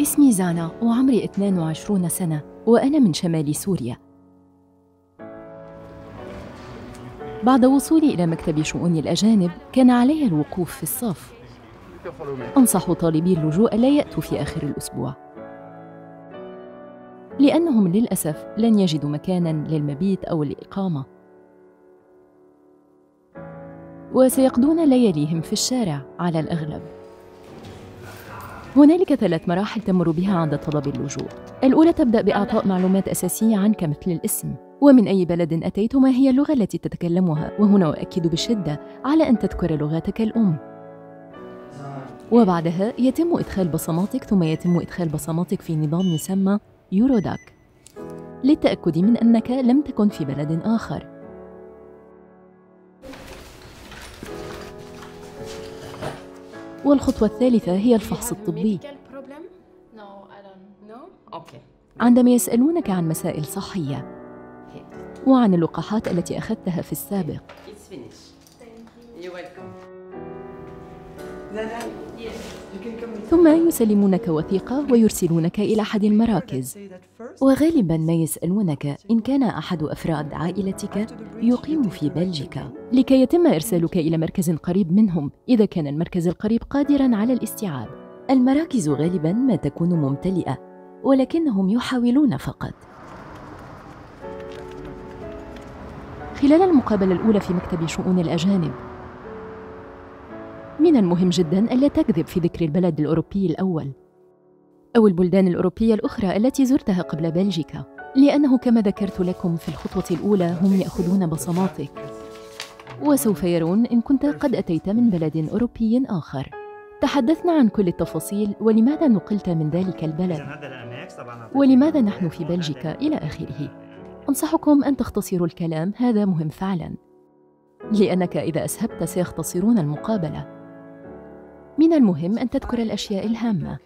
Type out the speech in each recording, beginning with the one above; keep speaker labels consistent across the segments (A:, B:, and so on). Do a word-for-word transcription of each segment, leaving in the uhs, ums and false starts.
A: اسمي زانا وعمري اثنين وعشرين سنة وأنا من شمال سوريا. بعد وصولي إلى مكتب شؤون الأجانب كان علي الوقوف في الصف. أنصح طالبي اللجوء لا يأتوا في آخر الأسبوع، لأنهم للأسف لن يجدوا مكاناً للمبيت أو الإقامة، وسيقضون لياليهم في الشارع على الأغلب. هنالك ثلاث مراحل تمر بها عند طلب اللجوء. الأولى تبدأ بإعطاء معلومات أساسية عنك مثل الاسم ومن أي بلد أتيت وما هي اللغة التي تتكلمها، وهنا أؤكد بشدة على أن تذكر لغتك الأم. وبعدها يتم إدخال بصماتك، ثم يتم إدخال بصماتك في نظام يسمى يوروداك للتأكد من أنك لم تكن في بلد آخر. والخطوة الثالثة هي الفحص الطبي. عندما يسألونك عن مسائل صحية وعن اللقاحات التي أخذتها في السابق. ثم يسلمونك وثيقة ويرسلونك إلى أحد المراكز، وغالباً ما يسألونك إن كان أحد أفراد عائلتك يقيم في بلجيكا، لكي يتم إرسالك إلى مركز قريب منهم إذا كان المركز القريب قادراً على الاستيعاب. المراكز غالباً ما تكون ممتلئة، ولكنهم يحاولون فقط. خلال المقابلة الأولى في مكتب شؤون الأجانب، من المهم جداً ألا تكذب في ذكر البلد الأوروبي الأول أو البلدان الأوروبية الأخرى التي زرتها قبل بلجيكا، لأنه كما ذكرت لكم في الخطوة الأولى هم يأخذون بصماتك وسوف يرون إن كنت قد أتيت من بلد أوروبي آخر. تحدثنا عن كل التفاصيل ولماذا نقلت من ذلك البلد ولماذا نحن في بلجيكا إلى آخره. أنصحكم أن تختصروا الكلام، هذا مهم فعلاً، لأنك إذا أسهبت سيختصرون المقابلة. من المهم أن تذكر الأشياء الهامة.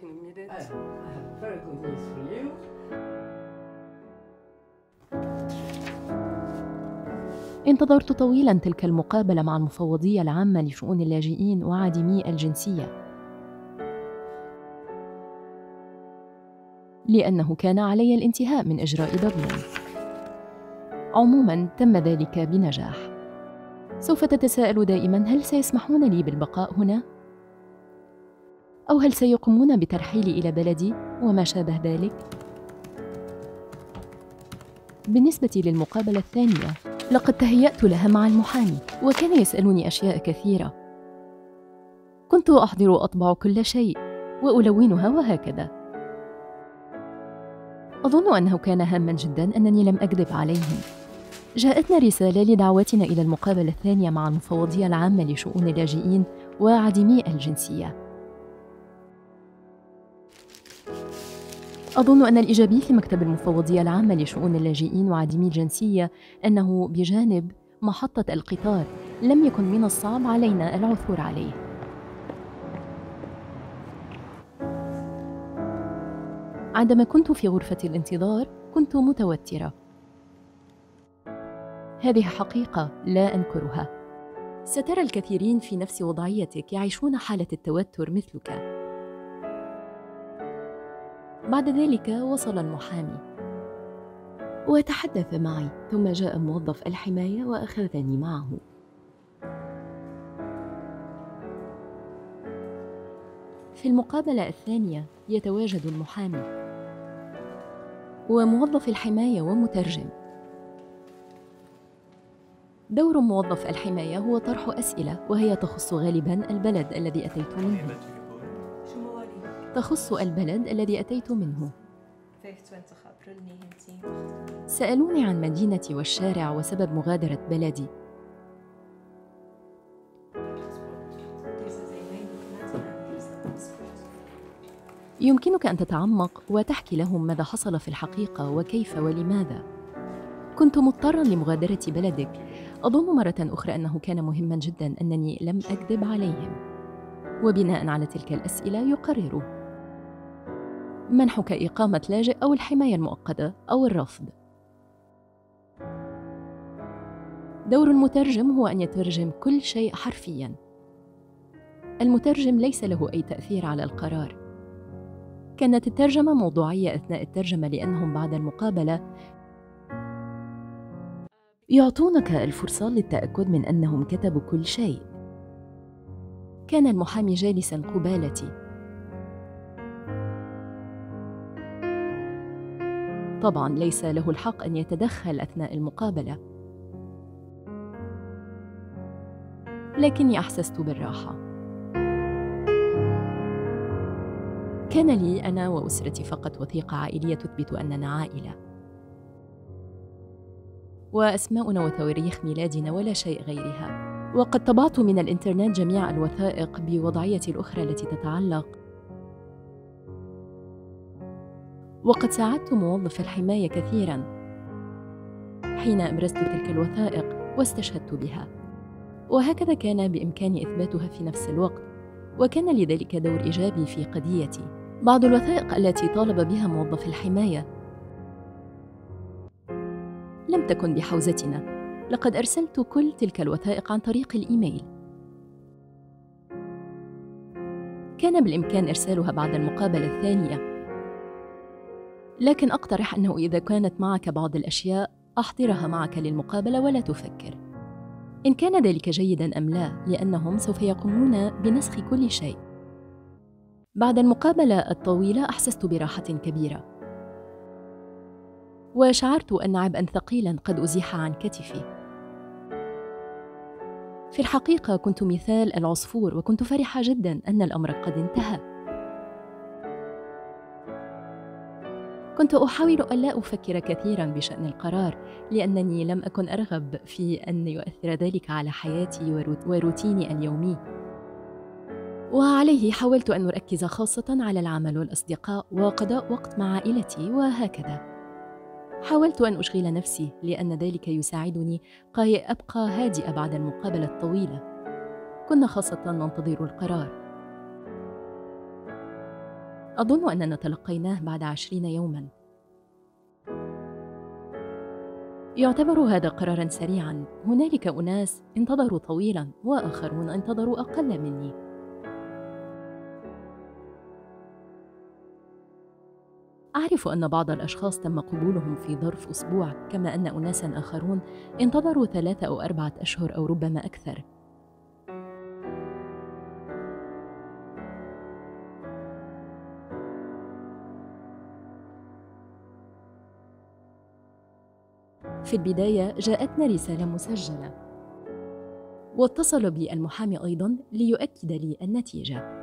A: انتظرت طويلاً تلك المقابلة مع المفوضية العامة لشؤون اللاجئين وعادمي الجنسية، لأنه كان علي الانتهاء من إجراء دبلن. عموماً تم ذلك بنجاح. سوف تتساءل دائماً هل سيسمحون لي بالبقاء هنا؟ أو هل سيقومون بترحيلي إلى بلدي وما شابه ذلك؟ بالنسبة للمقابلة الثانية، لقد تهيأت لها مع المحامي وكان يسألني أشياء كثيرة. كنت أحضر وأطبع كل شيء وألونها وهكذا. أظن أنه كان هاماً جداً أنني لم أكذب عليهم. جاءتنا رسالة لدعوتنا إلى المقابلة الثانية مع المفوضية العامة لشؤون اللاجئين وعادمي الجنسية. أظن أن الإيجابي في مكتب المفوضية العامة لشؤون اللاجئين وعادمي الجنسية أنه بجانب محطة القطار لم يكن من الصعب علينا العثور عليه. عندما كنت في غرفة الانتظار كنت متوترة، هذه حقيقة لا أنكرها. سترى الكثيرين في نفس وضعيتك يعيشون حالة التوتر مثلك. بعد ذلك وصل المحامي وتحدث معي، ثم جاء موظف الحماية وأخذني معه. في المقابلة الثانية يتواجد المحامي وموظف الحماية ومترجم. دور موظف الحماية هو طرح أسئلة وهي تخص غالباً البلد الذي أتيت منه. تخص البلد الذي أتيت منه. سألوني عن مدينتي والشارع وسبب مغادرة بلدي. يمكنك أن تتعمق وتحكي لهم ماذا حصل في الحقيقة وكيف ولماذا. كنت مضطراً لمغادرة بلدك. أظن مرة أخرى أنه كان مهماً جداً أنني لم أكذب عليهم، وبناءً على تلك الأسئلة يقرروا منحك إقامة لاجئ أو الحماية المؤقتة أو الرفض. دور المترجم هو أن يترجم كل شيء حرفياً. المترجم ليس له أي تأثير على القرار. كانت الترجمة موضوعية أثناء الترجمة لأنهم بعد المقابلة يعطونك الفرصة للتأكد من أنهم كتبوا كل شيء. كان المحامي جالساً قبالتي. طبعاً ليس له الحق أن يتدخل أثناء المقابلة، لكني أحسست بالراحة. كان لي أنا وأسرتي فقط وثيقة عائلية تثبت أننا عائلة، وأسماؤنا وتواريخ ميلادنا ولا شيء غيرها. وقد طبعت من الإنترنت جميع الوثائق بوضعيتي الأخرى التي تتعلق، وقد ساعدت موظف الحماية كثيراً حين أبرزت تلك الوثائق واستشهدت بها، وهكذا كان بإمكاني إثباتها في نفس الوقت، وكان لذلك دور إيجابي في قضيتي. بعض الوثائق التي طالب بها موظف الحماية لم تكن بحوزتنا، لقد أرسلت كل تلك الوثائق عن طريق الإيميل. كان بالإمكان إرسالها بعد المقابلة الثانية، لكن أقترح أنه إذا كانت معك بعض الأشياء أحضرها معك للمقابلة ولا تفكر إن كان ذلك جيداً أم لا، لأنهم سوف يقومون بنسخ كل شيء. بعد المقابلة الطويلة أحسست براحة كبيرة، وشعرت أن عبئاً ثقيلاً قد أزيح عن كتفي. في الحقيقة كنت مثال العصفور، وكنت فرحة جداً أن الأمر قد انتهى. كنت أحاول ألا أفكر كثيراً بشأن القرار، لأنني لم أكن أرغب في أن يؤثر ذلك على حياتي وروتيني اليومي، وعليه حاولت أن أركز خاصة على العمل والأصدقاء وقضاء وقت مع عائلتي، وهكذا حاولت أن أشغل نفسي، لأن ذلك يساعدني كي أبقى هادئة بعد المقابلة الطويلة. كنا خاصة ننتظر القرار. أظن أننا تلقيناه بعد عشرين يوماً. يعتبر هذا قراراً سريعاً. هنالك أناس انتظروا طويلاً، وآخرون انتظروا أقل مني. أعرف أن بعض الأشخاص تم قبولهم في ظرف أسبوع، كما أن أناساً آخرون انتظروا ثلاثة أو أربعة أشهر أو ربما أكثر. في البداية جاءتنا رسالة مسجلة، واتصل بي المحامي أيضاً ليؤكد لي النتيجة.